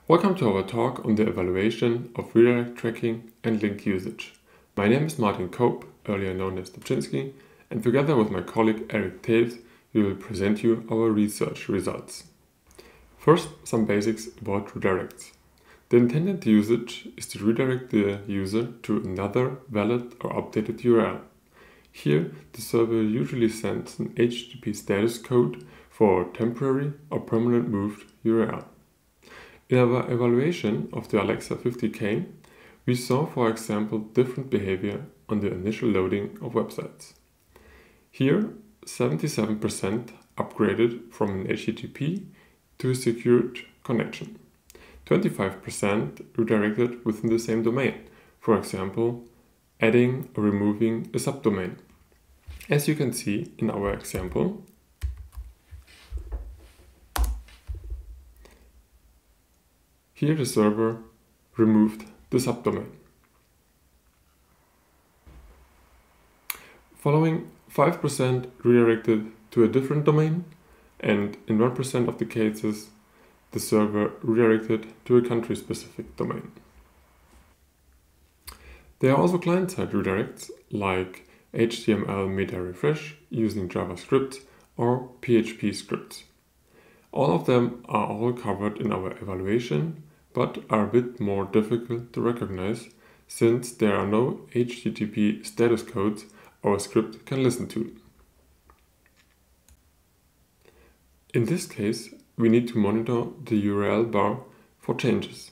Welcome to our talk on the evaluation of redirect tracking and link usage. My name is Martin Koop, earlier known as Dobczynski, and together with my colleague Eric Teves, we will present you our research results. First, some basics about redirects. The intended usage is to redirect the user to another valid or updated URL. Here, the server usually sends an HTTP status code for a temporary or permanent moved URL. In our evaluation of the Alexa 50K, we saw, for example, different behavior on the initial loading of websites. Here, 77% upgraded from an HTTP to a secured connection. 25% redirected within the same domain, for example, adding or removing a subdomain. As you can see in our example, here the server removed the subdomain. Following, 5% redirected to a different domain, and in 1% of the cases, the server redirected to a country-specific domain. There are also client-side redirects like HTML meta refresh using JavaScript or PHP scripts. All of them are all covered in our evaluation, but are a bit more difficult to recognize since there are no HTTP status codes our script can listen to. In this case, we need to monitor the URL bar for changes.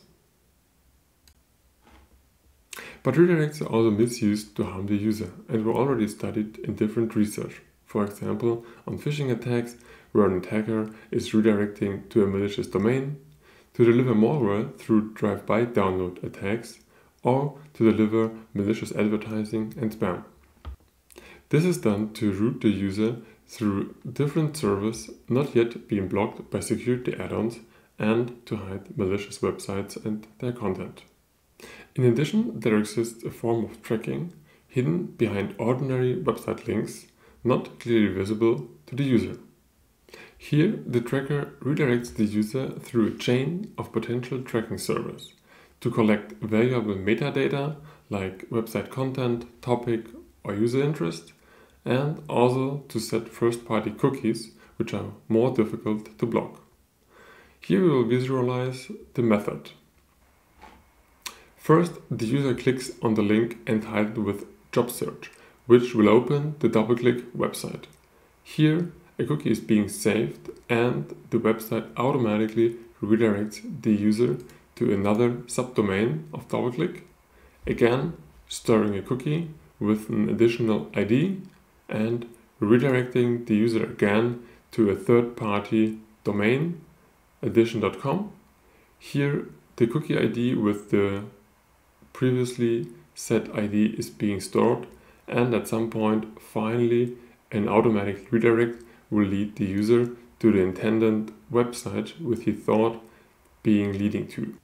But redirects are also misused to harm the user and were already studied in different research. For example, on phishing attacks where an attacker is redirecting to a malicious domain, to deliver malware through drive-by download attacks, or to deliver malicious advertising and spam. This is done to route the user through different servers not yet being blocked by security add-ons and to hide malicious websites and their content. In addition, there exists a form of tracking hidden behind ordinary website links, not clearly visible to the user. Here, the tracker redirects the user through a chain of potential tracking servers to collect valuable metadata like website content, topic, or user interest, and also to set first-party cookies, which are more difficult to block. Here we will visualize the method. First, the user clicks on the link entitled with Job Search, which will open the DoubleClick website. Here, a cookie is being saved and the website automatically redirects the user to another subdomain of DoubleClick, again storing a cookie with an additional ID and redirecting the user again to a third-party domain, addition.com. Here the cookie ID with the previously set ID is being stored, and at some point finally an automatic redirect will lead the user to the intended website which he thought being leading to.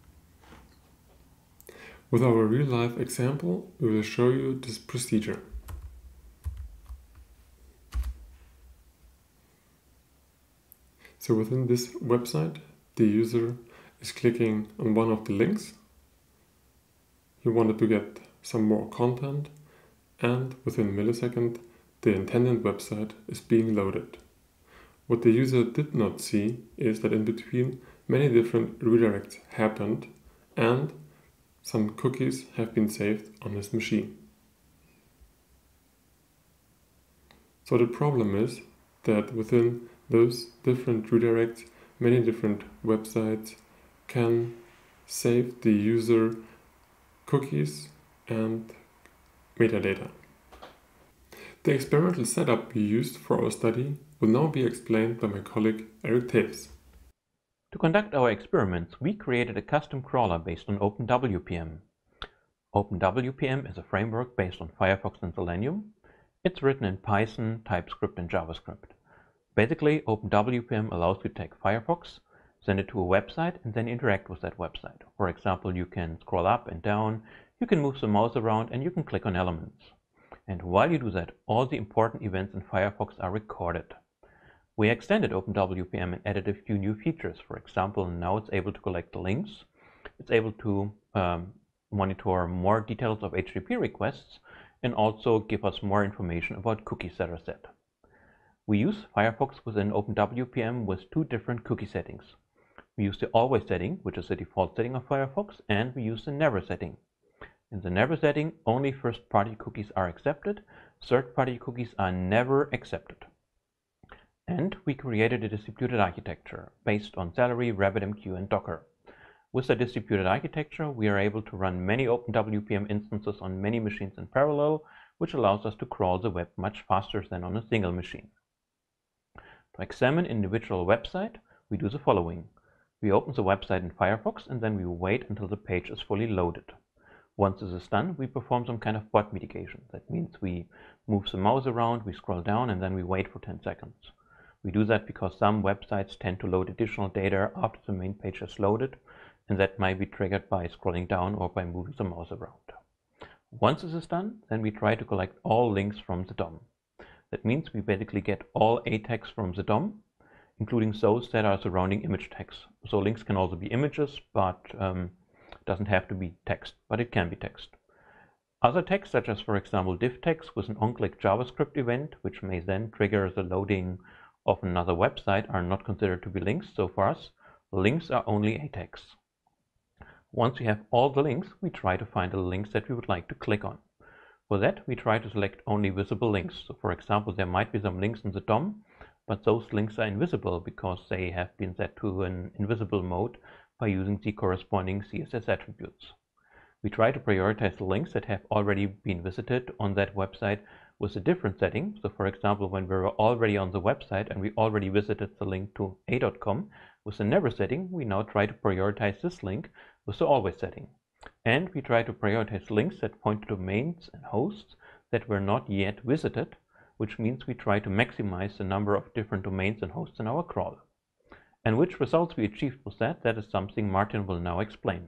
With our real-life example, we will show you this procedure. So within this website, the user is clicking on one of the links. He wanted to get some more content, and within a millisecond, the intended website is being loaded. What the user did not see is that in between many different redirects happened and some cookies have been saved on his machine. So the problem is that within those different redirects, many different websites can save the user cookies and metadata. The experimental setup we used for our study will now be explained by my colleague Eric Teves. To conduct our experiments, we created a custom crawler based on OpenWPM. OpenWPM is a framework based on Firefox and Selenium. It's written in Python, TypeScript, and JavaScript. Basically, OpenWPM allows you to take Firefox, send it to a website, and then interact with that website. For example, you can scroll up and down, you can move the mouse around, and you can click on elements. And while you do that, all the important events in Firefox are recorded. We extended OpenWPM and added a few new features. For example, now it's able to collect links It's able to monitor more details of HTTP requests and also give us more information about cookie setter set. We use Firefox within OpenWPM with two different cookie settings. We use the always setting, which is the default setting of Firefox, and we use the never setting. In the never setting, only first-party cookies are accepted. Third-party cookies are never accepted. And we created a distributed architecture based on Celery, RabbitMQ, and Docker. With the distributed architecture, we are able to run many OpenWPM instances on many machines in parallel, which allows us to crawl the web much faster than on a single machine. To examine an individual website, we do the following. We open the website in Firefox and then we wait until the page is fully loaded. Once this is done, we perform some kind of bot mitigation. That means we move the mouse around, we scroll down, and then we wait for 10 seconds. We do that because some websites tend to load additional data after the main page is loaded, and that might be triggered by scrolling down or by moving the mouse around. Once this is done, then we try to collect all links from the DOM. That means we basically get all A tags from the DOM, including those that are surrounding image tags. So links can also be images, but doesn't have to be text, but it can be text. Other tags, such as for example div tags with an on-click JavaScript event, which may then trigger the loading of another website, are not considered to be links. So for us, links are only A tags. Once we have all the links, we try to find the links that we would like to click on. For that, we try to select only visible links. So for example, there might be some links in the DOM, but those links are invisible because they have been set to an invisible mode by using the corresponding CSS attributes. We try to prioritize the links that have already been visited on that website with a different setting. So for example, when we were already on the website and we already visited the link to a.com, with the never setting, we now try to prioritize this link with the always setting. And we try to prioritize links that point to domains and hosts that were not yet visited, which means we try to maximize the number of different domains and hosts in our crawl. And which results we achieved with that is something Martin will now explain.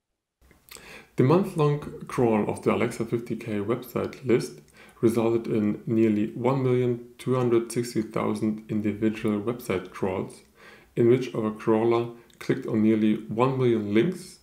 The month-long crawl of the Alexa 50K website list resulted in nearly 1,260,000 individual website crawls, in which our crawler clicked on nearly 1 million links,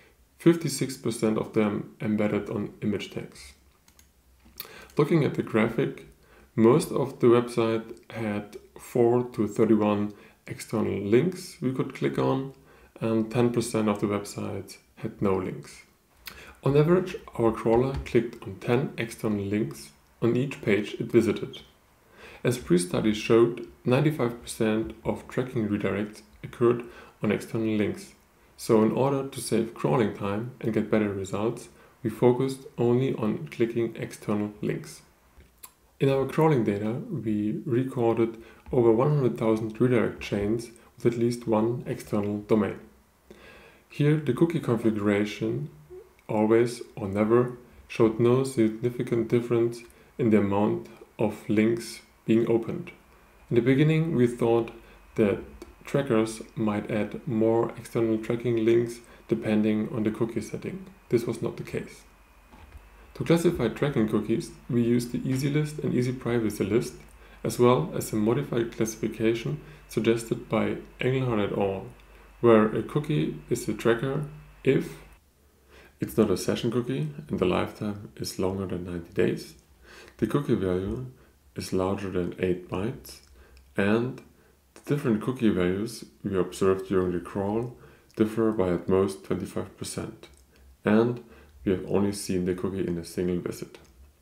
56% of them embedded on image tags. Looking at the graphic, most of the website had 4 to 31 external links we could click on, and 10% of the website had no links. On average, our crawler clicked on 10 external links on each page it visited. As pre-studies showed, 95% of tracking redirects occurred on external links. So in order to save crawling time and get better results, we focused only on clicking external links. In our crawling data, we recorded over 100,000 redirect chains with at least one external domain. Here, the cookie configuration, always or never, showed no significant difference in the amount of links being opened. In the beginning, we thought that trackers might add more external tracking links depending on the cookie setting. This was not the case. To classify tracking cookies, we used the EasyList and EasyPrivacyList, as well as a modified classification suggested by Engelhardt et al., where a cookie is a tracker if it's not a session cookie and the lifetime is longer than 90 days, the cookie value is larger than 8 bytes, and the different cookie values we observed during the crawl differ by at most 25%, and we have only seen the cookie in a single visit.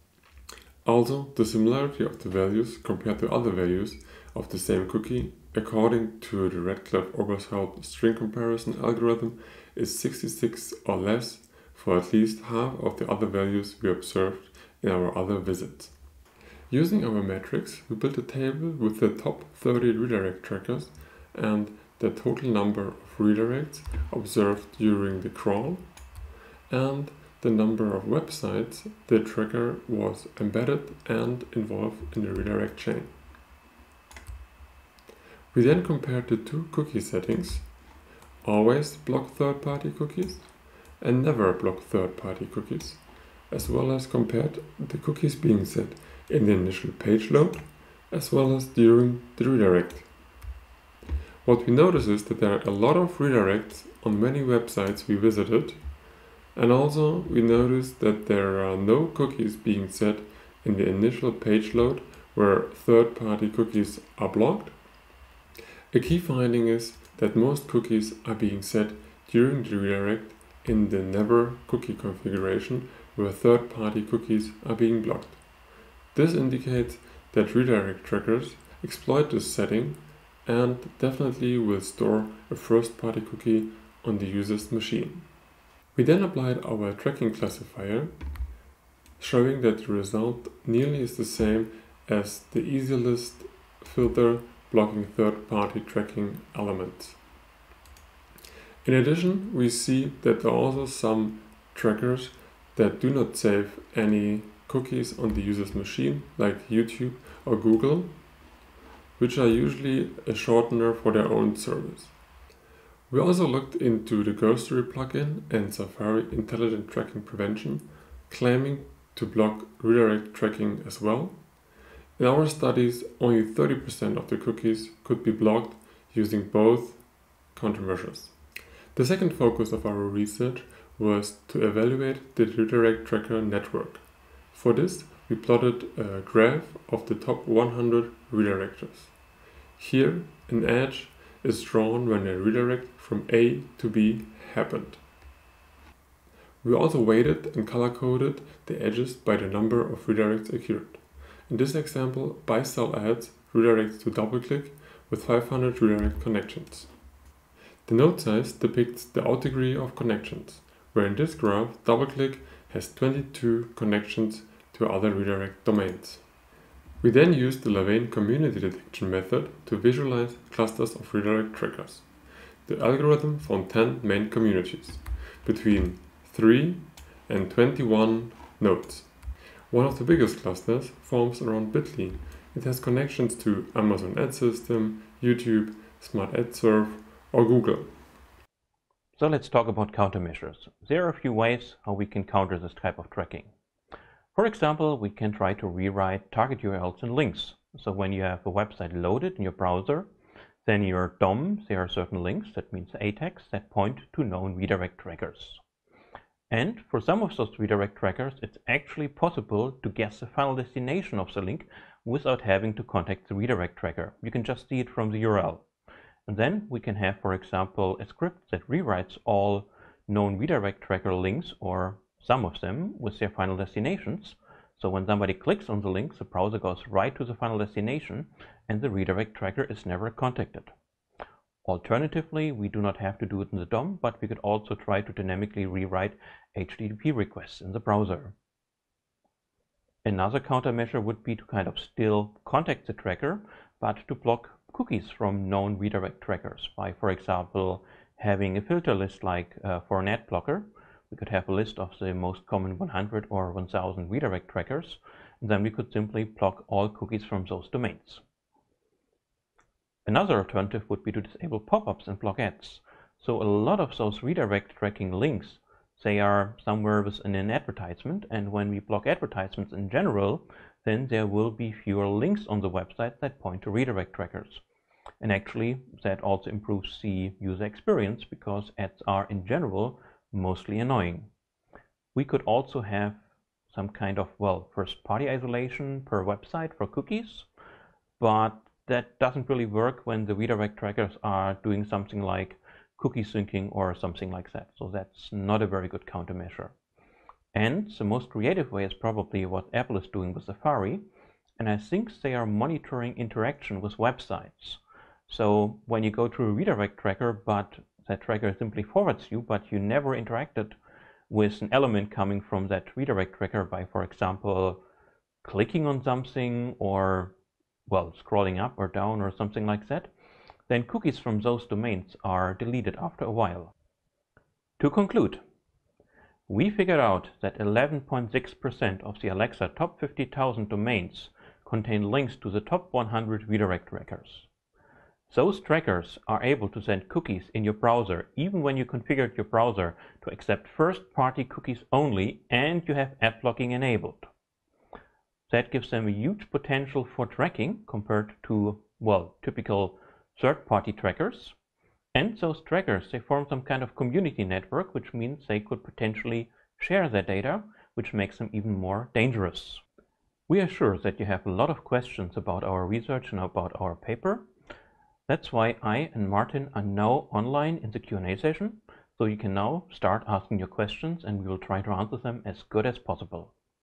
Also, the similarity of the values compared to other values of the same cookie, according to the Radcliffe-Obershaupt string comparison algorithm, is 66 or less for at least half of the other values we observed in our other visits. Using our metrics, we built a table with the top 30 redirect trackers and the total number of redirects observed during the crawl, and the number of websites the tracker was embedded and involved in the redirect chain. We then compared the two cookie settings, always block third-party cookies and never block third-party cookies, as well as compared the cookies being set in the initial page load, as well as during the redirect. What we notice is that there are a lot of redirects on many websites we visited, and also we notice that there are no cookies being set in the initial page load where third-party cookies are blocked. A key finding is that most cookies are being set during the redirect in the never cookie configuration where third-party cookies are being blocked. This indicates that redirect trackers exploit this setting and definitely will store a first-party cookie on the user's machine. We then applied our tracking classifier, showing that the result nearly is the same as the EasyList filter blocking third-party tracking elements. In addition, we see that there are also some trackers that do not save any cookies on the user's machine, like YouTube or Google, which are usually a shortener for their own service. We also looked into the Ghostery plugin and Safari Intelligent Tracking Prevention, claiming to block redirect tracking as well. In our studies, only 30% of the cookies could be blocked using both countermeasures. The second focus of our research was to evaluate the redirect tracker network. For this, we plotted a graph of the top 100 redirectors. Here, an edge is drawn when a redirect from A to B happened. We also weighted and color-coded the edges by the number of redirects occurred. In this example, buy-sell ads redirects to DoubleClick with 500 redirect connections. The node size depicts the out degree of connections, where in this graph, DoubleClick has 22 connections to other redirect domains. We then used the Lavane community detection method to visualize clusters of redirect trackers. The algorithm found 10 main communities, between 3 and 21 nodes. One of the biggest clusters forms around Bitly. It has connections to Amazon Ad System, YouTube, Smart Ad Serve, or Google. So let's talk about countermeasures. There are a few ways how we can counter this type of tracking. For example, we can try to rewrite target URLs and links. So when you have a website loaded in your browser, then in your DOM there are certain links, that means A tags, that point to known redirect trackers. And for some of those redirect trackers, it's actually possible to guess the final destination of the link without having to contact the redirect tracker. You can just see it from the URL. And then we can have, for example, a script that rewrites all known redirect tracker links, or some of them, with their final destinations. So when somebody clicks on the link, the browser goes right to the final destination and the redirect tracker is never contacted. Alternatively, we do not have to do it in the DOM, but we could also try to dynamically rewrite HTTP requests in the browser. Another countermeasure would be to kind of still contact the tracker, but to block cookies from known redirect trackers by, for example, having a filter list like for an ad blocker. We could have a list of the most common 100 or 1000 redirect trackers, and then we could simply block all cookies from those domains. Another alternative would be to disable pop-ups and block ads. So a lot of those redirect tracking links, they are somewhere within an advertisement, and when we block advertisements in general, then there will be fewer links on the website that point to redirect trackers. And actually, that also improves the user experience because ads are in general mostly annoying. We could also have some kind of, first-party isolation per website for cookies, but that doesn't really work when the redirect trackers are doing something like cookie syncing or something like that. So that's not a very good countermeasure. And the most creative way is probably what Apple is doing with Safari, and I think they are monitoring interaction with websites. So when you go to a redirect tracker, but that tracker simply forwards you, but you never interacted with an element coming from that redirect tracker by, for example, clicking on something or, scrolling up or down or something like that, then cookies from those domains are deleted after a while. To conclude, we figured out that 11.6% of the Alexa top 50,000 domains contain links to the top 100 redirect trackers. Those trackers are able to send cookies in your browser even when you configured your browser to accept first-party cookies only and you have ad blocking enabled. That gives them a huge potential for tracking compared to, typical third-party trackers. And those trackers, they form some kind of community network, which means they could potentially share their data, which makes them even more dangerous. We are sure that you have a lot of questions about our research and about our paper. That's why I and Martin are now online in the Q&A session, so you can now start asking your questions and we will try to answer them as good as possible.